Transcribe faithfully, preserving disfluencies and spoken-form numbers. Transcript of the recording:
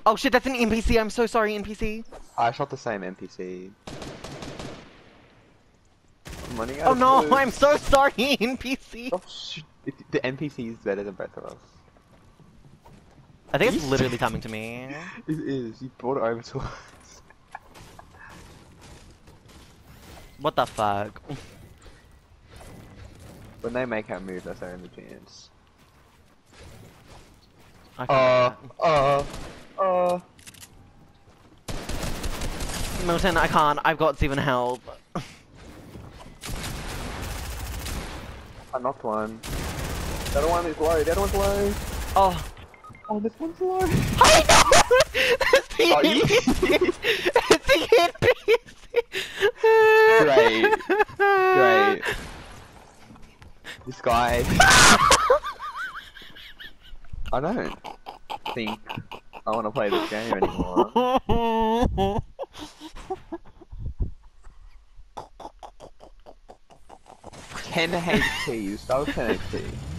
Oh shit, that's an N P C. I'm so sorry, N P C. I shot the same N P C. I'm running out Oh of no, bullets. I'm so sorry, N P C. Oh, sh it, the N P C is better than both of us. I think it's literally coming to me. It is. You brought it over to us. What the fuck? When they make our move, that's our only chance. Okay. Uh, uh, uh. Milton, I can't. I've got seven health. I knocked one. The other one is low. The other one's low. Oh. Oh, this one's low. I know! It's the Oh, N P C! It's the N P C! Great. Great. This guy. I don't think I want to play this game anymore. ten H P. You start with ten H P.